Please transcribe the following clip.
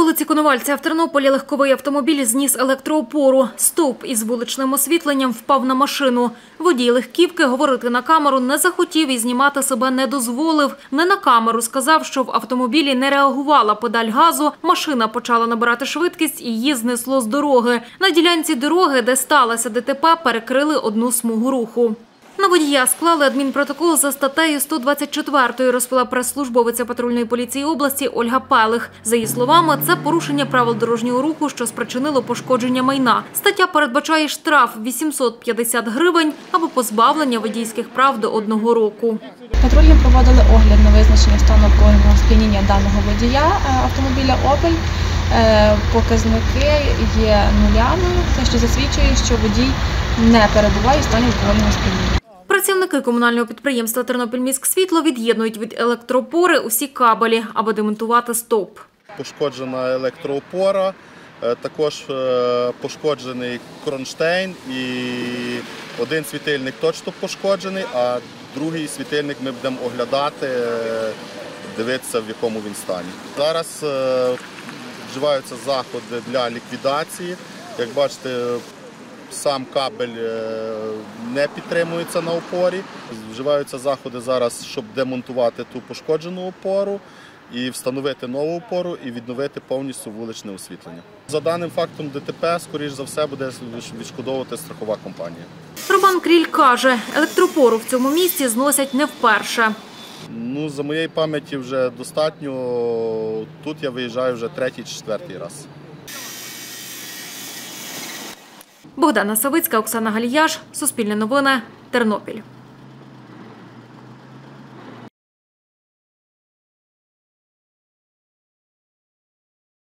вулиці Коновальця в Тернополі легковий автомобіль зніс електроопору. Стовп із вуличним освітленням впав на машину. Водій легківки говорити на камеру не захотів і знімати себе не дозволив. Не на камеру сказав, що в автомобілі не реагувала педаль газу, машина почала набирати швидкість і її знесло з дороги. На ділянці дороги, де сталося ДТП, перекрили одну смугу руху. На водія склали адмінпротокол за статтею 124, розповіла прес-службовиця патрульної поліції області Ольга Пелих. За її словами, це порушення правил дорожнього руху, що спричинило пошкодження майна. Стаття передбачає штраф 850 гривень або позбавлення водійських прав до 1 року. Патрульні проводили огляд на визначення стану алкогольного сп'яніння даного водія автомобіля «Опель». Показники є нулями, те, що засвідчує, що водій не перебуває в стані алкогольного сп'яніння. Працівники комунального підприємства «Тернопільміськсвітло» від'єднують від електроопори усі кабелі, аби демонтувати стовп. Пошкоджена електроопора, також пошкоджений кронштейн і один світильник точно пошкоджений, а другий світильник ми будемо оглядати, дивитися, в якому він стані. Зараз вживаються заходи для ліквідації. Як бачите, сам кабель не підтримується на опорі. Вживаються заходи зараз, щоб демонтувати ту пошкоджену опору і встановити нову опору і відновити повністю вуличне освітлення. За даним фактом ДТП, скоріш за все, буде відшкодовувати страхова компанія. Роман Кріль каже, електроопору в цьому місці зносять не вперше. За моєї пам'яті вже достатньо. Тут я виїжджаю вже 3-4 раз. Богдана Савицька, Оксана Галіяш, Суспільне новини, Тернопіль.